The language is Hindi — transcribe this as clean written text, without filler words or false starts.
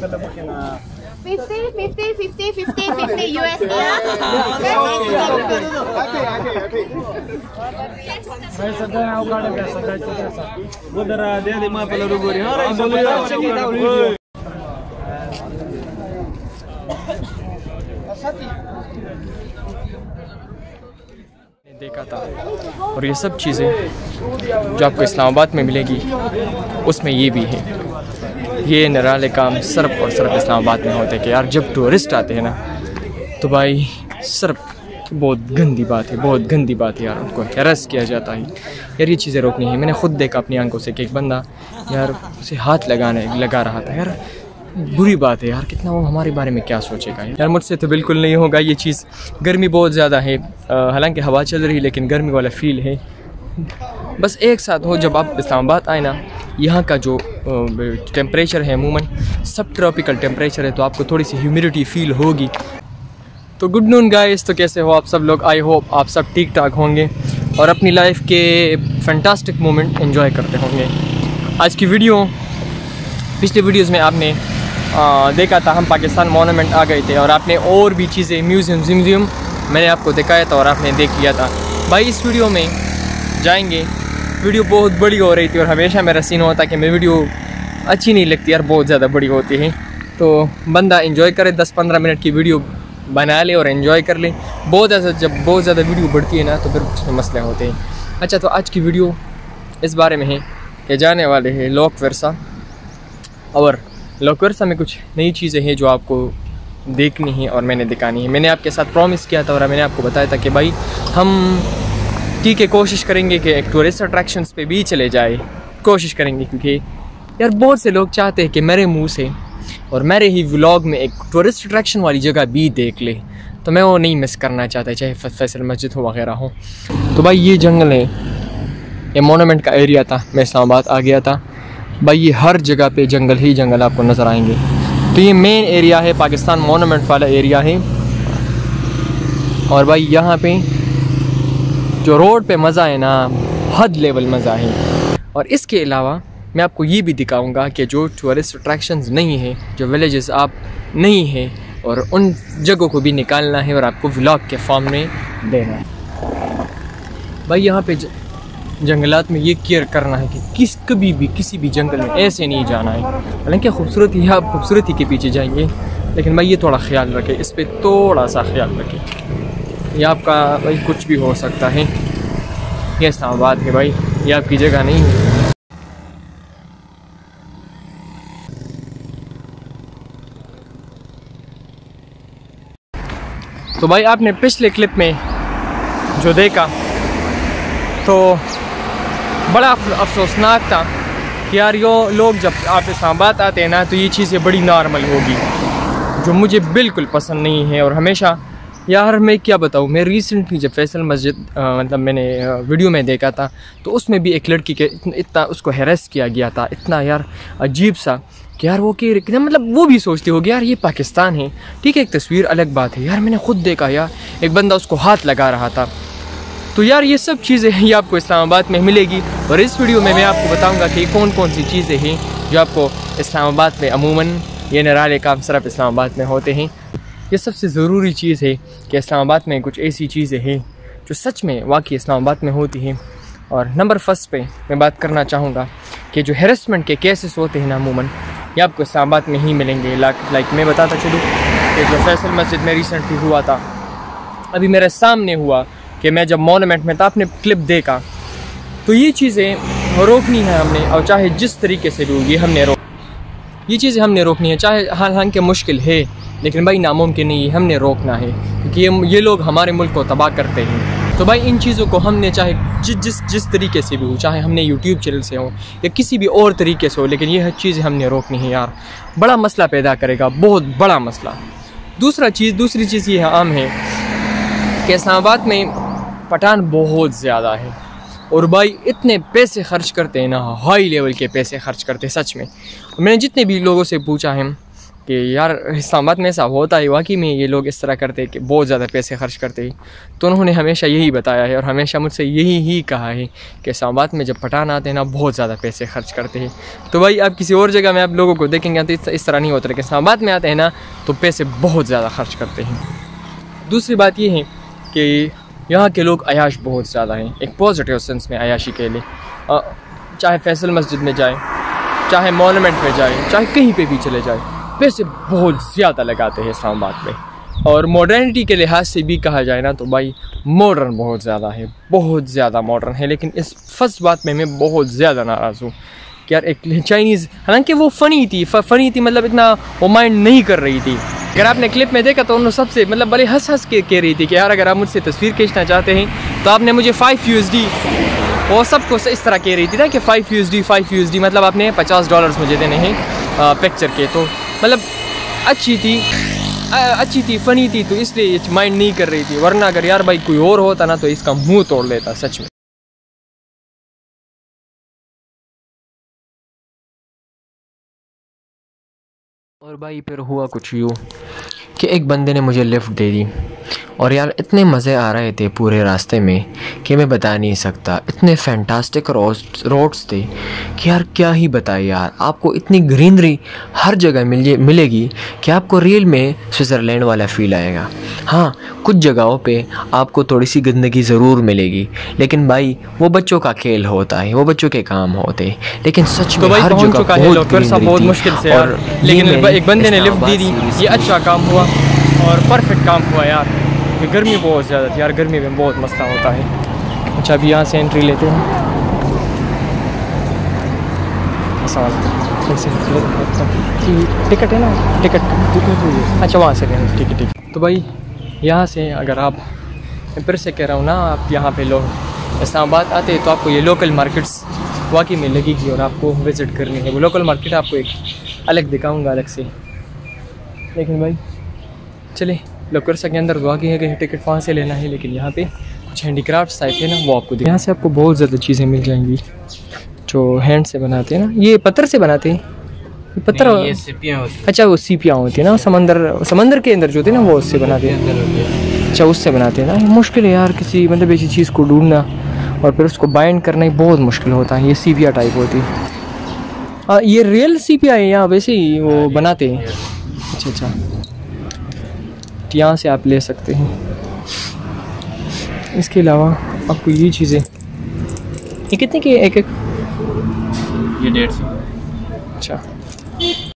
USD. देखा था और ये सब चीज़ें जो आपको इस्लामाबाद में मिलेगी उसमें ये भी है। ये निराले काम सिर्फ और सिर्फ इस्लामाबाद में होते हैं कि यार जब टूरिस्ट आते हैं ना तो भाई सिर्फ बहुत गंदी बात है, बहुत गंदी बात है यार, उनको हैरेस किया जाता है यार। ये चीज़ें रोकनी है। मैंने खुद देखा अपनी आंखों से कि एक बंदा यार उसे हाथ लगा रहा था यार। बुरी बात है यार, कितना वो हमारे बारे में क्या सोचेगा यार। मुझसे तो बिल्कुल नहीं होगा ये चीज़। गर्मी बहुत ज़्यादा है, हालांकि हवा चल रही है लेकिन गर्मी वाला फील है। बस एक साथ हो, जब आप इस्लामाबाद आए ना, यहाँ का जो टेम्परेचर है अमूमन सब ट्रॉपिकल टेम्परेचर है, तो आपको थोड़ी सी ह्यूमिडिटी फील होगी। तो गुड नून गाइस, तो कैसे हो आप सब लोग? आई होप आप सब ठीक ठाक होंगे और अपनी लाइफ के फैंटास्टिक मोमेंट एंजॉय करते होंगे। आज की वीडियो, पिछले वीडियोज़ में आपने देखा था हम पाकिस्तान मोनूमेंट आ गए थे और आपने और भी चीज़ें म्यूज़ियम मैंने आपको दिखाया था और आपने देख लिया था। भाई इस वीडियो में जाएंगे, वीडियो बहुत बड़ी हो रही थी और हमेशा मेरा सीन होता कि मैं वीडियो अच्छी नहीं लगती यार, बहुत ज़्यादा बड़ी होती है। तो बंदा एंजॉय करे, 10-15 मिनट की वीडियो बना ले और एंजॉय कर ले। जब बहुत ज़्यादा वीडियो बढ़ती है ना तो फिर उसमें मसले होते हैं। अच्छा, तो आज की वीडियो इस बारे में है कि जाने वाले हैं लोक वर्सा, और लोक वर्सा में कुछ नई चीज़ें हैं जो आपको देखनी है और मैंने दिखानी है। मैंने आपके साथ प्रॉमिस किया था और मैंने आपको बताया था कि भाई हम ठीक है कोशिश करेंगे कि एक टूरिस्ट अट्रैक्शंस पे भी चले जाए, कोशिश करेंगे, क्योंकि यार बहुत से लोग चाहते हैं कि मेरे मुंह से और मेरे ही व्लॉग में एक टूरिस्ट अट्रैक्शन वाली जगह भी देख ले, तो मैं वो नहीं मिस करना चाहता, चाहे फैसल मस्जिद हो वगैरह हो। तो भाई ये जंगल है, ये मोनूमेंट का एरिया था, मैं इस्लामाबाद आ गया था भाई। ये हर जगह पे जंगल ही जंगल आपको नज़र आएंगे। तो ये मेन एरिया है, पाकिस्तान मोनूमेंट वाला एरिया है। और भाई यहाँ पे जो रोड पे मज़ा है ना, हद लेवल मज़ा है। और इसके अलावा मैं आपको ये भी दिखाऊंगा कि जो टूरिस्ट अट्रैक्शंस नहीं है, जो विलेजेस आप नहीं है, और उन जगहों को भी निकालना है और आपको व्लॉग के फॉर्म में देना है। भाई यहाँ पे जंगलात में ये केयर करना है कि कभी भी किसी भी जंगल में ऐसे नहीं जाना है। हालांकि खूबसूरती है, आप खूबसूरती के पीछे जाएंगे, लेकिन भाई ये थोड़ा ख्याल रखें, इस पर थोड़ा सा ख्याल रखें। ये आपका भाई कुछ भी हो सकता है, ये इस्लामाबाद है भाई, ये आपकी जगह नहीं है। तो भाई आपने पिछले क्लिप में जो देखा तो बड़ा अफसोसनाक था कि यार यो लोग जब आप इस्लामाबाद आते हैं ना तो ये चीज़ें बड़ी नॉर्मल होगी, जो मुझे बिल्कुल पसंद नहीं है। और हमेशा यार मैं क्या बताऊँ, मैं रिसेंटली जब फैसल मस्जिद मतलब मैंने वीडियो में देखा था तो उसमें भी एक लड़की के इतना उसको हैरेस किया गया था, इतना यार अजीब सा कि यार वो कि मतलब वो भी सोचते होगी यार ये पाकिस्तान है, ठीक है एक तस्वीर अलग बात है। यार मैंने खुद देखा यार एक बंदा उसको हाथ लगा रहा था। तो यार ये सब चीज़ें ये आपको इस्लामाबाद में मिलेगी और इस वीडियो में मैं आपको बताऊंगा कि कौन कौन सी चीज़ें हैं जो आपको इस्लामाबाद में अमूमन ये निराले काम सिर्फ इस्लामाबाद में होते हैं। ये सबसे ज़रूरी चीज़ है कि इस्लामाबाद में कुछ ऐसी चीज़ें हैं जो सच में वाकई इस्लामाबाद में होती हैं। और नंबर फर्स्ट पे मैं बात करना चाहूँगा कि जो हैरेसमेंट के केसेस होते हैं ना अमूमन ये आपको इस्लामाबाद में ही मिलेंगे। लाइक मैं बताता चलूँ कि जो फैसल मस्जिद में रिसेंटली हुआ था, अभी मेरे सामने हुआ कि मैं जब मोनूमेंट में था, आपने क्लिप देखा, तो ये चीज़ें रोकनी है हमने, और चाहे जिस तरीके से भी ये चीज़ें हमने रोकनी है, चाहे हालांकि मुश्किल है लेकिन भाई नामुमकिन नहीं है, हमने रोकना है, क्योंकि ये लोग हमारे मुल्क को तबाह करते हैं। तो भाई इन चीज़ों को हमने चाहे जिस तरीके से भी हो, चाहे हमने यूट्यूब चैनल से हो या किसी भी और तरीके से हो, लेकिन ये चीज़ें हमने रोकनी है यार। बड़ा मसला पैदा करेगा, बहुत बड़ा मसला। दूसरी चीज़ ये आम है कि इस्लामाबाद में पठान बहुत ज़्यादा है और भाई इतने पैसे खर्च करते हैं ना, हाई लेवल के पैसे खर्च करते हैं सच में। मैंने जितने भी लोगों से पूछा है कि यार इस्लामाबाद में ऐसा होता है वाकई में ये लोग इस तरह करते कि बहुत ज़्यादा पैसे खर्च करते हैं। तो उन्होंने हमेशा यही बताया है और हमेशा मुझसे यही ही कहा है कि इस्लामाबाद में जब पठान आते हैं ना बहुत ज़्यादा पैसे खर्च करते हैं। तो भाई आप किसी और जगह में आप लोगों को देखेंगे तो इस तरह नहीं होता, लेकिन इस्लामाबाद में आते हैं ना तो पैसे बहुत ज़्यादा खर्च करते हैं। दूसरी बात ये है कि यहाँ के लोग अयाश बहुत ज़्यादा हैं, एक पॉजिटिव सेंस में अयाशी के लिए। चाहे फैसल मस्जिद में जाए, चाहे मॉन्यूमेंट में जाए, चाहे कहीं पे भी चले जाए, पैसे बहुत ज़्यादा लगाते हैं इस्लामाबाद में। और मॉडर्निटी के लिहाज से भी कहा जाए ना तो भाई मॉडर्न बहुत ज़्यादा है, बहुत ज़्यादा मॉडर्न है। लेकिन इस फर्स्ट बात में मैं बहुत ज़्यादा नाराज़ हूँ कि यार एक चाइनीज़, हालांकि वो फ़नी थी मतलब इतना वो माइंड नहीं कर रही थी। अगर आपने क्लिप में देखा तो उन्होंने सबसे मतलब बड़े हंस के कह रही थी कि यार अगर आप मुझसे तस्वीर खींचना चाहते हैं तो आपने मुझे 5 USD, वो सबको इस तरह कह रही थी ना कि 5 USD मतलब आपने $50 मुझे देने हैं पिक्चर के। तो मतलब अच्छी थी फ़नी थी, तो इसलिए माइंड नहीं कर रही थी। वरना अगर यार भाई कोई और होता ना तो इसका मुंह तोड़ लेता सच में। और भाई फिर हुआ कुछ यूँ कि एक बंदे ने मुझे लिफ्ट दे दी और यार इतने मज़े आ रहे थे पूरे रास्ते में कि मैं बता नहीं सकता। इतने फैंटास्टिक रोड्स थे कि यार क्या ही बताए यार। आपको इतनी ग्रीनरी हर जगह मिलेगी कि आपको रियल में स्विट्ज़रलैंड वाला फ़ील आएगा। हाँ, कुछ जगहों पे आपको थोड़ी सी गंदगी ज़रूर मिलेगी, लेकिन भाई वो बच्चों का खेल होता है, वो बच्चों के काम होते हैं। लेकिन सच में हर जगह बहुत मुश्किल से और लेकिन एक बंदे ने लिफ्ट दी, ये अच्छा काम हुआ और परफेक्ट काम हुआ यार। कि गर्मी बहुत ज़्यादा थी यार, गर्मी में बहुत मसला होता है। अच्छा अभी यहाँ से एंट्री लेते हैं। टिकट है ना, टिकट अच्छा वहाँ से लेना, ठीक है। तो भाई यहाँ से अगर आप, मैं फिर से कह रहा हूँ ना, आप यहाँ पे लोग इस्लामाबाद आते हैं तो आपको ये लोकल मार्केट्स वाकई में लगेगी और आपको विज़िट करनी है। वो लोकल मार्केट आपको एक अलग दिखाऊँगा अलग से। लेकिन भाई चले लोकर्सा के अंदर वाकई है कि टिकट वहाँ से लेना है, लेकिन यहाँ पे कुछ हैंडीक्राफ्ट टाइप है ना वो आपको यहाँ से आपको बहुत ज़्यादा चीज़ें मिल जाएंगी जो हैंड से बनाते हैं ना। ये पत्थर से बनाते हैं, ये पत्थर, ये सीपियाँ होती हैं। अच्छा वो सीपियाँ होती है ना, समंदर के अंदर जो होती है ना वो उससे बनाते हैं। अच्छा उससे बनाते हैं ना। मुश्किल है यार किसी मतलब ऐसी चीज़ को ढूंढना और फिर उसको बाइंड करना ही बहुत मुश्किल होता है। ये सीपिया टाइप होती है। ये रियल सीपिया है यहाँ वैसे ही वो बनाते हैं। अच्छा यहाँ से आप ले सकते हैं। इसके अलावा आपको ये चीज़ें, ये कितने की एक? ये 150। अच्छा